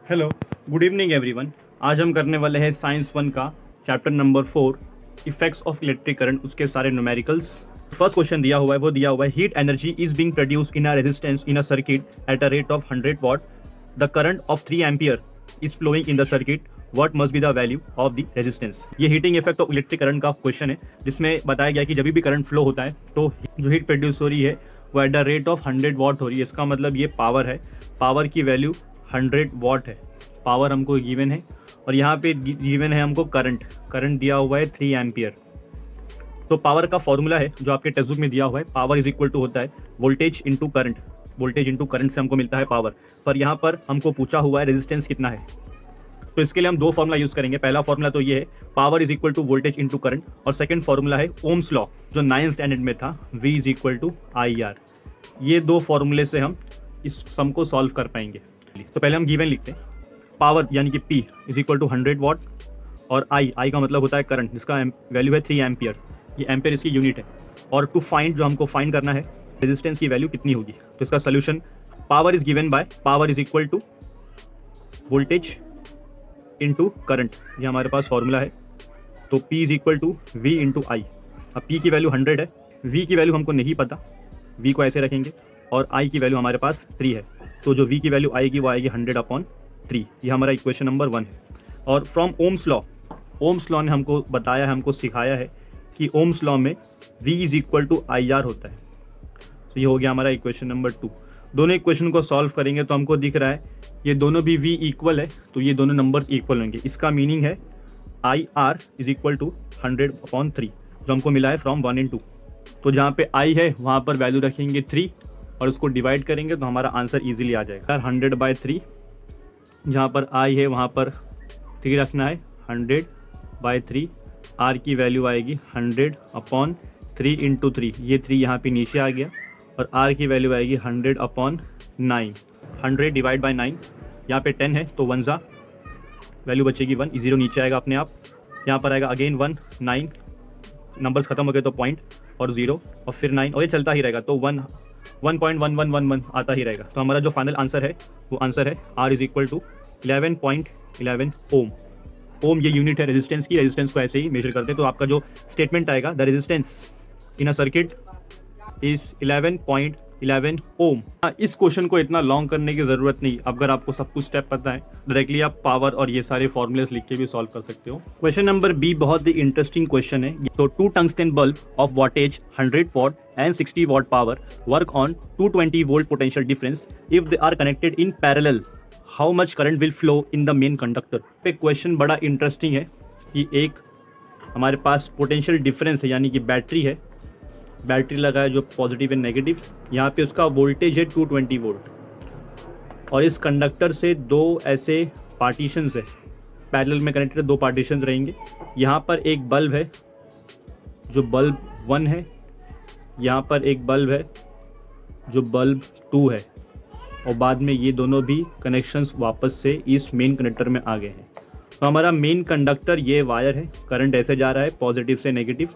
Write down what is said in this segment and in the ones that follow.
Hello, good evening everyone. आज हम करने वाले हैं साइंस 1 का chapter number 4 effects of electric current, उसके सारे न्यूमेरिकल्स। फर्स्ट क्वेश्चन दिया हुआ है, वो दिया हुआ है heat energy is being produced in a resistance in a circuit at a rate of 100 watt. The current of 3 ampere is flowing in the circuit, what must be the value of the resistance. ये heating effect of electric current का question है, जिसमें बताया गया कि जब भी current flow होता है तो जो हीट प्रोड्यूस हो रही है वो at the rate of 100 watt हो रही है। इसका मतलब ये पावर है, पावर की वैल्यू 100 वॉट है। पावर हमको गिवन है और यहाँ पे गिवन है हमको करंट दिया हुआ है 3 एम्पियर। तो पावर का फॉर्मूला है जो आपके टेक्स्ट बुक में दिया हुआ है, पावर इज इक्वल टू होता है voltage into current. Voltage into current से हमको मिलता है पावर, पर यहाँ पर हमको पूछा हुआ है रेजिस्टेंस कितना है। तो इसके लिए हम दो फॉर्मूला यूज़ करेंगे। पहला फॉर्मूला तो ये है, power is equal to voltage into current, और सेकंड फॉर्मूला है ओम्स लॉ जो 9th स्टैंडर्ड में था, V is equal to IR। ये दो फॉर्मूले से हम इस सम को सॉल्व कर पाएंगे। तो पहले हम गिवन लिखते हैं, पावर यानी कि P is equal to 100 watt, और I का मतलब होता है करंट, जिसका वैल्यू है 3 एम्पियर। ये एम्पियर इसकी यूनिट है। और टू फाइंड, जो हमको फाइंड करना है रेजिस्टेंस की वैल्यू कितनी होगी। तो इसका solution, power is given by power is equal to voltage into current, ये हमारे पास फॉर्मूला है। तो P is equal to V into I। अब P की वैल्यू 100 है, V की वैल्यू हमको नहीं पता, V को ऐसे रखेंगे, और I की वैल्यू हमारे पास 3 है। तो जो V की वैल्यू आएगी वो आएगी 100/3। ये हमारा इक्वेशन नंबर 1 है। और फ्रॉम ओम्स लॉ ने हमको बताया है, हमको सिखाया है कि ओम्स लॉ में V is equal to IR होता है। तो ये हो गया हमारा इक्वेशन नंबर 2। दोनों इक्वेशन को सॉल्व करेंगे तो हमको दिख रहा है ये दोनों भी V इक्वल है, तो ये दोनों नंबर्स इक्वल होंगे। इसका मीनिंग है IR इज इक्वल टू 100/3, जो हमको मिला है फ्रॉम 1 and 2। तो जहाँ पे I है वहाँ पर वैल्यू रखेंगे 3 और उसको डिवाइड करेंगे तो हमारा आंसर इजीली आ जाएगा 100/3। जहाँ पर I है वहाँ पर 3 रखना है, 100/3। R की वैल्यू आएगी 100/3 इंटू 3, ये 3 यहाँ पे नीचे आ गया, और R की वैल्यू आएगी 100/9। 100 डिवाइड बाई 9, यहाँ पे 10 है तो 1 ज़ा वैल्यू बचेगी 1, 0 नीचे आएगा अपने आप। यहाँ पर आएगा अगेन 1, 9, नंबर्स खत्म हो गए तो पॉइंट और 0 और फिर 9, और ये चलता ही रहेगा। तो 1.1111 आता ही रहेगा। तो हमारा जो फाइनल आंसर है वो आंसर है R is equal to 11.11 ohm. Ohm ये यूनिट है रेजिस्टेंस की, रेजिस्टेंस को ऐसे ही मेजर करते हैं। तो आपका जो स्टेटमेंट आएगा, the resistance in a circuit is 11.11 ohm. इस क्वेश्चन को इतना लॉन्ग करने की ज़रूरत नहीं, अगर आपको सब कुछ स्टेप पता है डायरेक्टली आप पावर और ये सारे फॉर्मूलेस लिख के भी सॉल्व कर सकते हो। क्वेश्चन नंबर B बहुत ही इंटरेस्टिंग क्वेश्चन है। तो 2 tungsten bulb of wattage 100 watt and 60 watt power work on 220 volt potential difference if they are connected in parallel, how much current will flow in the main conductor. पे question बड़ा interesting है कि एक हमारे पास potential difference है, यानी कि battery है, बैटरी लगा है जो पॉजिटिव एंड नेगेटिव। यहाँ पे उसका वोल्टेज है 220 वोल्ट, और इस कंडक्टर से 2 ऐसे पार्टीशंस है, पैरेलल में कनेक्टेड 2 पार्टीशंस रहेंगे। यहाँ पर एक बल्ब है जो बल्ब 1 है, यहाँ पर एक बल्ब है जो बल्ब 2 है, और बाद में ये दोनों भी कनेक्शंस वापस से इस मेन कंडक्टर में आ गए हैं। तो हमारा मेन कंडक्टर ये वायर है, करंट ऐसे जा रहा है पॉजिटिव से नेगेटिव,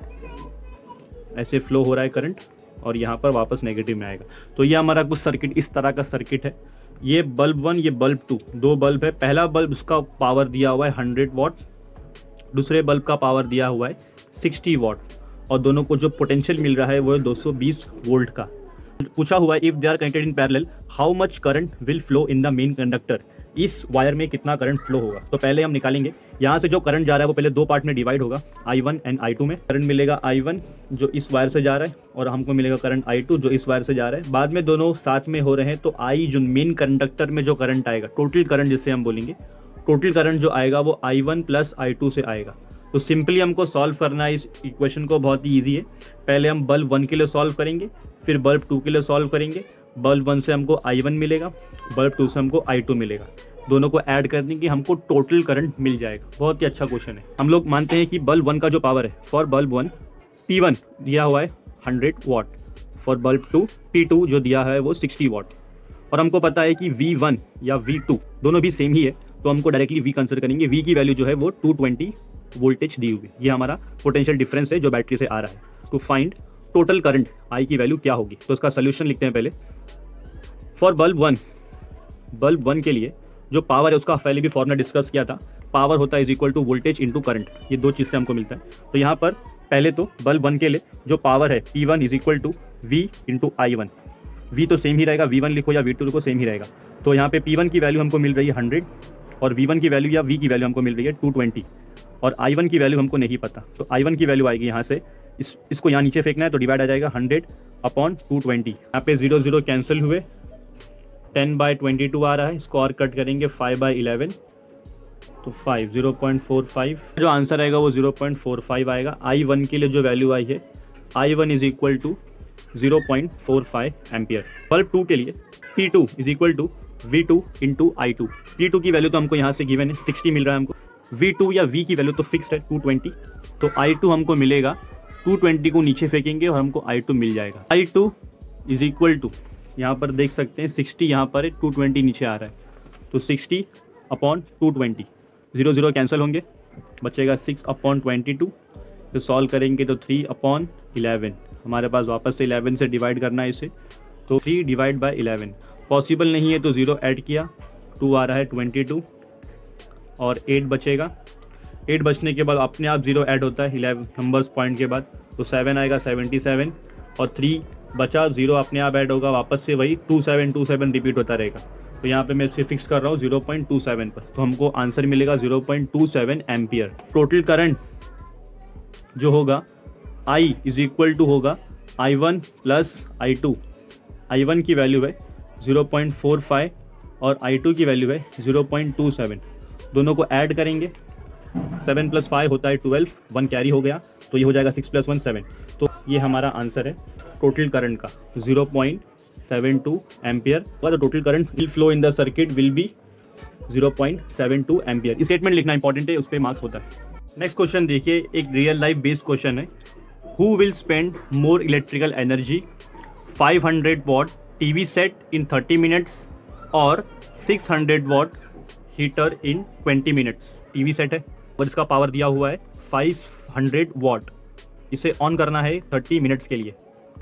ऐसे फ्लो हो रहा है करंट, और यहाँ पर वापस नेगेटिव में आएगा। तो ये हमारा कुछ सर्किट इस तरह का सर्किट है। ये बल्ब 1, ये बल्ब 2, 2 बल्ब है। पहला बल्ब उसका पावर दिया हुआ है 100 वॉट, दूसरे बल्ब का पावर दिया हुआ है 60 वॉट, और दोनों को जो पोटेंशियल मिल रहा है वो है 220 वोल्ट का। पूछा हुआ है if they are connected in parallel how much current will flow in the main conductor, इस वायर में कितना करंट फ्लो होगा। तो पहले हम निकालेंगे, यहाँ से जो करंट जा रहा है वो पहले 2 पार्ट में डिवाइड होगा, I1 एंड I2 में। करंट मिलेगा I1 जो इस वायर से जा रहा है, और हमको मिलेगा करंट I2 जो इस वायर से जा रहा है। बाद में दोनों साथ में हो रहे हैं, तो I जो मेन कंडक्टर में जो करंट आएगा, टोटल करंट जिससे हम बोलेंगे, टोटल करंट जो आएगा वो I1 प्लस I2 से आएगा। तो सिंपली हमको सॉल्व करना है इस इक्वेशन को, बहुत ही ईजी है। पहले हम बल्ब 1 के लिए सॉल्व करेंगे, फिर बल्ब 2 के लिए सॉल्व करेंगे। बल्ब 1 से हमको I1 मिलेगा, बल्ब 2 से हमको I2 मिलेगा। दोनों को ऐड कर देंगे, हमको टोटल करंट मिल जाएगा। बहुत ही अच्छा क्वेश्चन है। हम लोग मानते हैं कि बल्ब 1 का जो पावर है, फॉर बल्ब 1 P1 दिया हुआ है 100 वॉट, फॉर बल्ब 2 P2 जो दिया है वो 60 वॉट, और हमको पता है कि V1 या V2 दोनों भी सेम ही है, तो हमको डायरेक्टली V कंसिडर करेंगे। V की वैल्यू जो है वो 220 वोल्टेज दी हुई, ये हमारा पोटेंशियल डिफरेंस है जो बैटरी से आ रहा है। To find total current I की वैल्यू क्या होगी, तो इसका सोल्यूशन लिखते हैं पहले। फॉर बल्ब 1 के लिए जो पावर है उसका पहले भी फॉर्मूला डिस्कस किया था, पावर होता है is equal to voltage into current, ये दो चीज़ से हमको मिलता है। तो यहाँ पर पहले तो बल्ब 1 के लिए जो पावर है P1 is equal to V into I1, V तो सेम ही रहेगा, V1 लिखो या V2 लिखो सेम ही रहेगा। तो यहाँ पे P1 की वैल्यू हमको मिल रही है 100 और V1 की वैल्यू या V की वैल्यू हमको मिल रही है 220 और I1 की वैल्यू हमको नहीं पता। तो I1 की वैल्यू आएगी यहाँ से, इसको यहाँ नीचे फेंकना है तो डिवाइड आ जाएगा 100/220। यहाँ पे 0 0 कैंसिल हुए, 10/22 आ रहा है, इसको और कट करेंगे 5/11 तो 5 0.45, जो आंसर आएगा वो 0.45 आएगा। I1 के लिए जो वैल्यू आई है I1 is equal to 0.45 ampere. Bulb 2 के लिए P2 is equal to V2 into I2। P2 की वैल्यू तो हमको यहाँ से गिवन है 60 मिल रहा है हमको, V2 या V की वैल्यू तो फिक्स्ड है 220, तो I2 हमको मिलेगा 220 को नीचे फेंकेंगे और हमको I2 मिल जाएगा। I2 इज इक्वल टू यहाँ पर देख सकते हैं 60 यहाँ पर है, 220 नीचे आ रहा है, तो 60/220, 0 0 कैंसिल होंगे, बचेगा 6/22। तो सॉल्व करेंगे तो 3/11, हमारे पास वापस से 11 से डिवाइड करना है इसे, तो 3/11 पॉसिबल नहीं है तो 0 ऐड किया, 2 आ रहा है 22 और 8 बचेगा। 8 बचने के बाद अपने आप 0 ऐड होता है 11 नंबर्स पॉइंट के बाद, तो 7 आएगा 77 और 3 बचा, 0 अपने आप ऐड होगा, वापस से वही 2727 रिपीट होता रहेगा। तो यहाँ पे मैं इसे फिक्स कर रहा हूँ 0.27 पर, तो हमको आंसर मिलेगा 0.27 एम्पियर। टोटल करंट जो होगा I इज इक्वल टू होगा I1 प्लस I2। I1 की वैल्यू है 0.45 और I2 की वैल्यू है 0.27, दोनों को ऐड करेंगे, 7 + 5 होता है 12, 1 कैरी हो गया तो ये हो जाएगा 6 + 1 7। तो ये हमारा आंसर है टोटल करंट का 0.72 एम्पियर। तो total current will flow in the circuit will be 0.72 ampere. इस स्टेटमेंट लिखना इंपॉर्टेंट है, उस पर मार्क्स होता है। नेक्स्ट क्वेश्चन देखिए, एक रियल लाइफ बेस्ड क्वेश्चन है। Who will spend more electrical energy, 500 watt TV set in 30 minutes और 600 watt heater in 20 minutes. TV set है और इसका पावर दिया हुआ है 500 वॉट, इसे ऑन करना है 30 मिनट्स के लिए,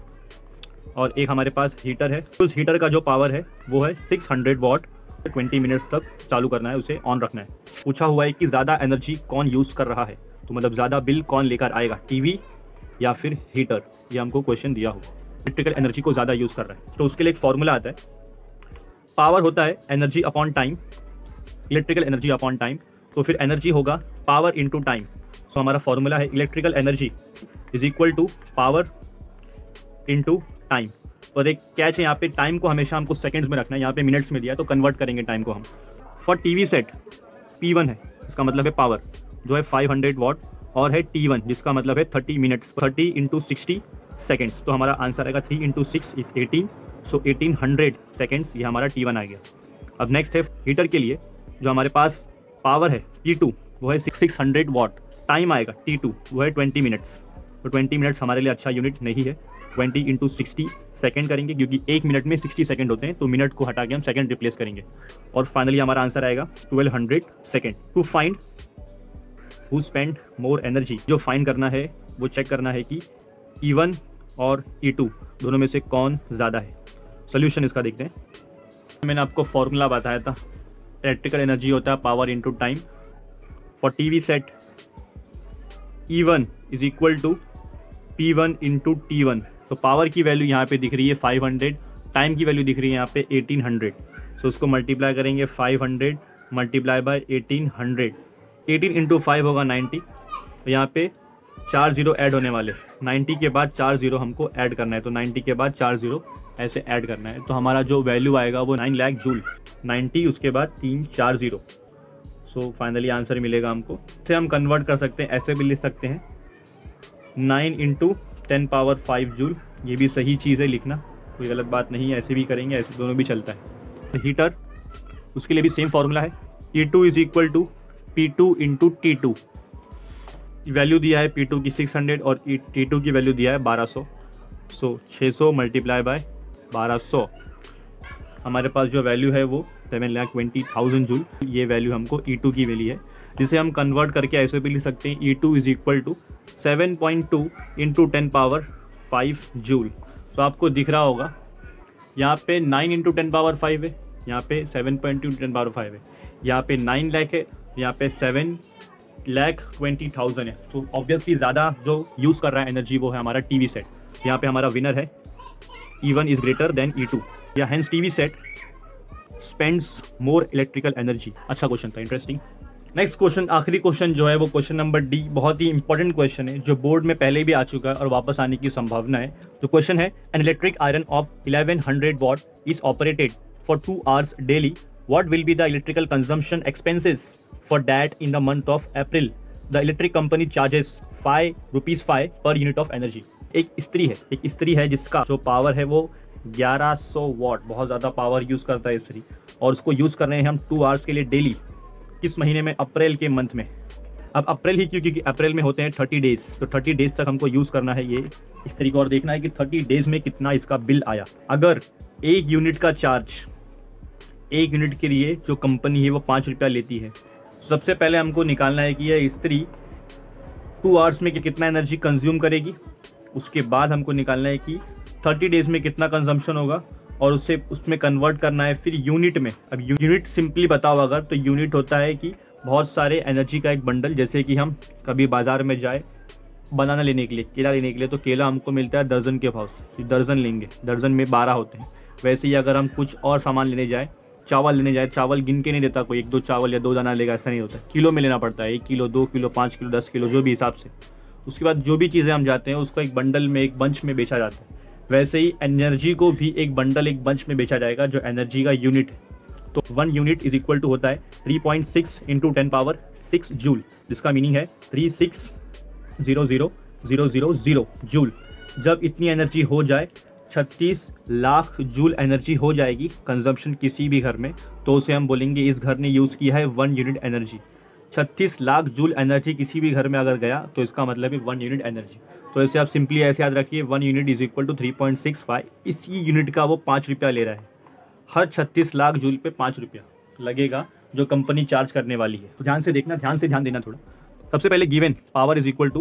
और एक हमारे पास हीटर है, उस हीटर का जो पावर है वो है 600 वॉट, 20 मिनट्स तक चालू करना है, उसे ऑन रखना है। पूछा हुआ है कि ज़्यादा एनर्जी कौन यूज़ कर रहा है, तो मतलब ज़्यादा बिल कौन लेकर आएगा, टीवी या फिर हीटर, ये हमको क्वेश्चन दिया होगा। इलेक्ट्रिकल एनर्जी को ज़्यादा यूज़ कर रहा है तो उसके लिए एक फॉर्मूला आता है, पावर होता है energy upon time, electrical energy upon time, तो फिर एनर्जी होगा पावर इंटू टाइम। सो हमारा फॉर्मूला है electrical energy is equal to power into time. और एक कैच है यहाँ पे, टाइम को हमेशा हमको सेकंड्स में रखना है, यहाँ पे मिनट्स में दिया है तो कन्वर्ट करेंगे टाइम को हम। फॉर टीवी सेट P1 है, इसका मतलब है पावर जो है 500 वॉट, और है T1 जिसका मतलब है 30 मिनट्स, 30 × 60 सेकेंड्स, तो हमारा आंसर आएगा 3 × 6 इज 18, सो 1800 सेकेंड्स, ये हमारा T1 आ गया। अब नेक्स्ट है हीटर के लिए, जो हमारे पास पावर है T2 वो है 600 वॉट, टाइम आएगा T2 वो है 20 मिनट्स, तो 20 मिनट्स हमारे लिए अच्छा यूनिट नहीं है, 20 × 60 सेकेंड करेंगे क्योंकि 1 मिनट में 60 सेकेंड होते हैं, तो मिनट को हटा के हम सेकेंड रिप्लेस करेंगे, और फाइनली हमारा आंसर आएगा 1200 second. To find who spend more energy, जो फाइंड करना है वो चेक करना है कि E1 और E2 दोनों में से कौन ज़्यादा है। सोल्यूशन इसका देखते हैं। मैंने आपको फॉर्मूला बताया था, इलेक्ट्रिकल एनर्जी होता है power into time. For TV set E1 is equal to P1 into T1, तो पावर की वैल्यू यहाँ पे दिख रही है 500, टाइम की वैल्यू दिख रही है यहाँ पे 1800, सो उसको मल्टीप्लाई करेंगे 500 मल्टीप्लाई बाय 1800, 18 × 5 होगा 90, तो यहाँ पे 4 0 ऐड होने वाले, 90 के बाद 4 0 हमको ऐड करना है, तो 90 के बाद 4 0 ऐसे ऐड करना है, तो हमारा जो वैल्यू आएगा वो 9 लाख जूल, 90 उसके बाद 3 4 0, सो फाइनली आंसर मिलेगा हमको। इसे हम कन्वर्ट कर सकते हैं, ऐसे भी लिख सकते हैं 9 × 10⁵ जूल, ये भी सही चीज़ है लिखना, कोई गलत बात नहीं है, ऐसे भी करेंगे, ऐसे दोनों भी चलता है। हीटर उसके लिए भी सेम फार्मूला है, E2 is equal to P2 × T2, value दिया है P2 की 600 और T2 की वैल्यू दिया है 1200, सो 600 मल्टीप्लाई बाय 1200, हमारे पास जो वैल्यू है वो 7,20,000 जूल, ये वैल्यू हमको E2 की वैल्यू है, जिसे हम कन्वर्ट करके ऐसे भी लिख सकते हैं E2 is equal to 7.2 × 10⁵ joule. तो आपको दिख रहा होगा यहाँ पे 9 × 10⁵ है, यहाँ पे 7.2 10 पावर 5 है, यहाँ पे 9 लाख है, यहाँ पे 7,20,000 है। तो ऑब्वियसली ज़्यादा जो यूज़ कर रहा है एनर्जी वो है हमारा टीवी सेट। यहाँ पे हमारा विनर है E1 is greater than E2, या hence TV set spends more electrical energy. अच्छा क्वेश्चन था, इंटरेस्टिंग। नेक्स्ट क्वेश्चन, आखिरी क्वेश्चन जो है वो क्वेश्चन नंबर डी, बहुत ही इंपॉर्टेंट क्वेश्चन है जो बोर्ड में पहले भी आ चुका है और वापस आने की संभावना है। तो क्वेश्चन है, an electric iron of 1100 watt is operated for 2 hours daily, what will be the electrical consumption expenses for that in the month of April, the electric company charges ₹5 per unit of energy. एक स्त्री है जिसका जो power है वो 1100 what, बहुत ज़्यादा power use करता है स्त्री, और उसको यूज़ कर रहे हैं हम 2 hours के लिए डेली। किस महीने में? अप्रैल के मंथ में। अब अप्रैल ही क्यों? क्योंकि अप्रैल में होते हैं 30 डेज, तो 30 डेज तक हमको यूज़ करना है ये इस तरीके, और देखना है कि 30 डेज में कितना इसका बिल आया। अगर 1 यूनिट का चार्ज, 1 यूनिट के लिए जो कंपनी है वो 5 रुपया लेती है, सबसे पहले हमको निकालना है कि यह स्त्री 2 hours में कितना एनर्जी कंज्यूम करेगी। उसके बाद हमको निकालना है कि 30 डेज में कितना कंजम्पशन होगा, और उसमें कन्वर्ट करना है फिर यूनिट में। अब यूनिट सिंपली बताओ अगर, तो यूनिट होता है कि बहुत सारे एनर्जी का एक बंडल। जैसे कि हम कभी बाजार में जाए बनाना लेने के लिए, केला लेने के लिए, तो केला हमको मिलता है दर्जन के भाव से, दर्जन लेंगे, दर्जन में 12 होते हैं। वैसे ही अगर हम कुछ और सामान लेने जाए, चावल लेने जाए, चावल गिन के नहीं देता कोई, 1-2 चावल या 2 दाना लेगा, ऐसा नहीं होता, किलो में लेना पड़ता है। 1 किलो, 2 किलो, 5 किलो, 10 किलो, जो भी हिसाब से। उसके बाद जो भी चीज़ें हम जाते हैं उसको एक बंडल में, एक बंच में बेचा जाता है। वैसे ही एनर्जी को भी एक बंडल, एक बंच में बेचा जाएगा जो एनर्जी का यूनिट है। तो 1 यूनिट इज इक्वल टू होता है 3.6 × 10 पावर 6 जूल, जिसका मीनिंग है 3600,000 जूल। जब इतनी एनर्जी हो जाए, 36 लाख जूल एनर्जी हो जाएगी कंजम्पशन किसी भी घर में, तो उसे हम बोलेंगे इस घर ने यूज़ किया है 1 unit energy. 36 lakh joule energy किसी भी घर में अगर गया तो इसका मतलब है 1 यूनिट एनर्जी। तो ऐसे आप सिंपली ऐसे याद रखिए, 1 यूनिट इज इक्वल टू 3.65। इसी यूनिट का वो 5 रुपया ले रहा है। हर 36 लाख जूल पे 5 रुपया लगेगा जो कंपनी चार्ज करने वाली है। तो ध्यान से देखना, ध्यान देना थोड़ा। सबसे पहले given power is equal to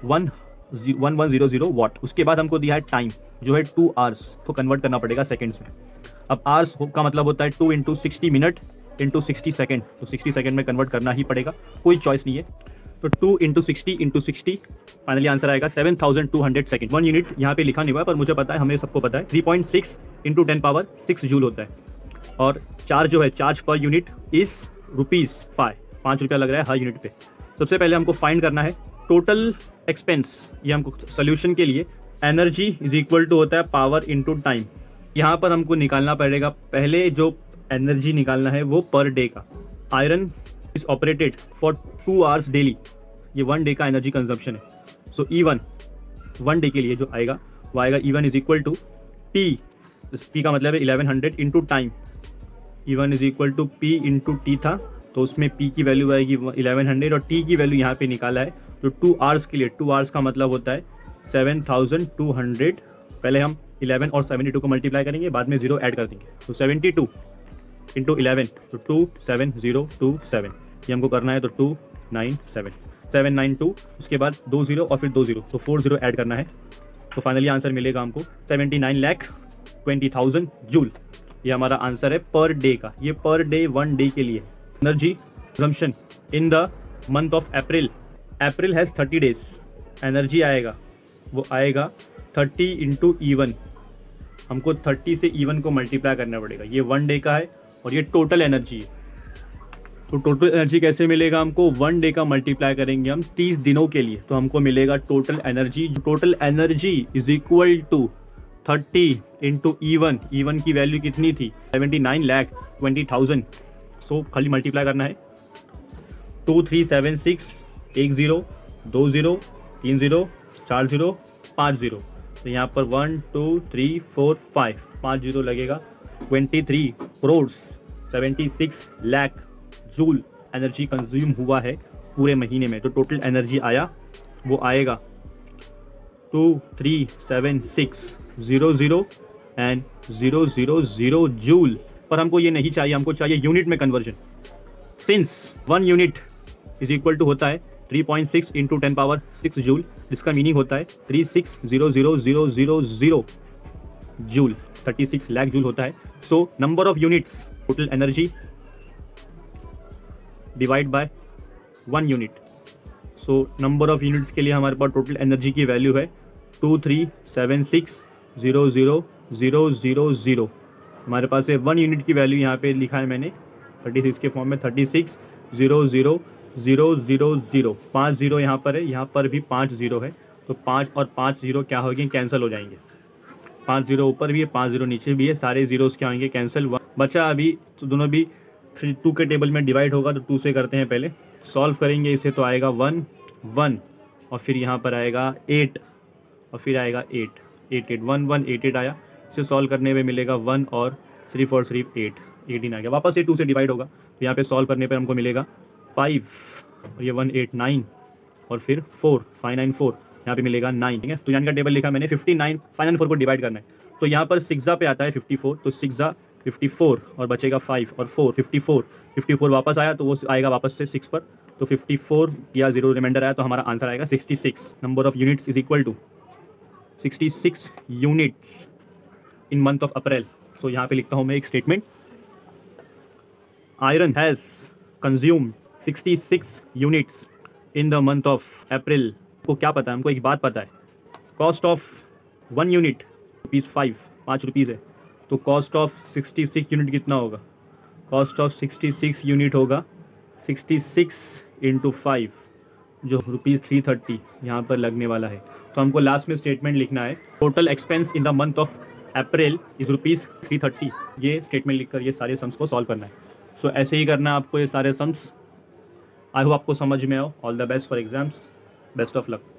1100 watt. उसके बाद हमको दिया है टाइम जो है 2 hours, को कन्वर्ट करना पड़ेगा सेकेंड्स में। अब आवर्स का मतलब होता है 2 × 60 मिनट × 60 सेकेंड, तो 60 सेकेंड में कन्वर्ट करना ही पड़ेगा, कोई चॉइस नहीं है। तो 2 × 60 × 60, फाइनली आंसर आएगा 7200 सेकेंड। 1 यूनिट यहाँ पे लिखा नहीं हुआ है, पर मुझे पता है, हमें सबको पता है 3.6 × 10 पावर 6 जूल होता है। और चार्ज जो है, चार्ज पर यूनिट इस ₹5, 5 रुपया लग रहा है हर यूनिट पे। सबसे पहले हमको फाइंड करना है टोटल एक्सपेंस। ये हमको सोल्यूशन के लिए एनर्जी इज इक्वल टू होता है पावर इंटू टाइम। यहाँ पर हमको निकालना पड़ेगा, पहले जो एनर्जी निकालना है वो पर डे का। Iron is operated for 2 hours daily, ये 1 डे का एनर्जी कंजम्पशन है। सो E1 1 डे के लिए जो आएगा वो आएगा E1 is equal to P, P का मतलब है 1100 into time. E1 is equal to P into T था, तो उसमें P की वैल्यू आएगी 1100 और T की वैल्यू यहाँ पे निकाला है। तो 2 hours के लिए, 2 hours का मतलब होता है 7200। पहले हम 11 और 72 को मल्टीप्लाई करेंगे, बाद में 0 ऐड कर देंगे, तो 72 इंटू 11, तो 27027, ये हमको करना है। तो 792, उसके बाद 20 और फिर 20, तो 40 ऐड करना है। तो फाइनली आंसर मिलेगा हमको 79,20,000 जूल। ये हमारा आंसर है पर डे का। ये पर डे 1 डे के लिए। Energy consumption in the month of April, April has 30 days. Energy आएगा, वो आएगा 30 इंटू E1। हमको 30 से E1 को मल्टीप्लाई करना पड़ेगा। ये 1 डे का है और ये टोटल एनर्जी है। तो टोटल एनर्जी कैसे मिलेगा हमको? 1 डे का मल्टीप्लाई करेंगे हम 30 दिनों के लिए, तो हमको मिलेगा total energy. Total energy is equal to 30 into E1। E1 की वैल्यू कितनी थी? 79,20,000। सो खाली मल्टीप्लाई करना है। 2376 10 20 30 40 50। तो यहाँ पर 1 2 3 4 5 0 लगेगा। 23 crore 76 lakh joule energy consume हुआ है पूरे महीने में। तो टोटल एनर्जी आया वो आएगा 237,600 एंड 000 जूल। पर हमको ये नहीं चाहिए, हमको चाहिए यूनिट में conversion. Since 1 unit is equal to होता है 3.6 इंटू 10 पावर 6 जूल, जिसका मीनिंग होता है 36,000,000 जूल, 36 लाख जूल होता है। So number of units total energy divide by 1 unit. So number of units के लिए हमारे पास टोटल एनर्जी की वैल्यू है 23760000। हमारे पास है 1 यूनिट की वैल्यू यहाँ पे लिखा है मैंने 36 के फॉर्म में 36000000। 5 जीरो यहाँ पर है, यहाँ पर भी 5 जीरो है, तो 5 और 5 जीरो क्या होंगे, कैंसिल हो जाएंगे। 5 जीरो ऊपर भी है, 5 जीरो नीचे भी है, सारे जीरोस क्या होंगे, कैंसिल। बचा अभी तो दोनों भी 2 के टेबल में डिवाइड होगा, तो 2 से करते हैं पहले। सॉल्व करेंगे इसे तो आएगा 1 1 और फिर यहाँ पर आएगा 8 और फिर आएगा 8 8 8 1 1 8 8 आया। इसे सॉल्व करने में मिलेगा 1 और 3 4 3 8 18 आ गया। वापस ये 2 से डिवाइड होगा, तो यहाँ पे सॉल्व करने पे हमको मिलेगा 5 और ये 1 8 9 और फिर 4 5 9 4 यहाँ पे मिलेगा 9। ठीक है, तो यहाँ का टेबल लिखा मैंने 59 5 9 4 को डिवाइड करना है, तो यहाँ पर 6 पे आता है 54, तो 6 54 और बचेगा 5 और 4 54 वापस आया, तो वो आएगा वापस से 6 पर, तो 54 या 0 रिमाइंडर आया, तो हमारा आंसर आएगा 66। Number of units is equal to 66 units in month of April. So यहाँ पे लिखता हूँ मैं एक statement, iron has consumed 66 units in the month of April. को क्या पता है, हमको एक बात पता है, कॉस्ट ऑफ 1 यूनिट ₹5 रुपीज़ है, तो कॉस्ट ऑफ 66 यूनिट कितना होगा, कॉस्ट ऑफ 66 यूनिट होगा 66 इंटू 5 जो ₹330 यहाँ पर लगने वाला है। तो हमको लास्ट में स्टेटमेंट लिखना है, total expense in the month of April is ₹330। ये स्टेटमेंट लिखकर ये सारे सम्स को सॉल्व करना है। सो ऐसे ही करना है आपको ये सारे सम्स। आई होप आपको समझ में आओ। All the best for exams, best of luck.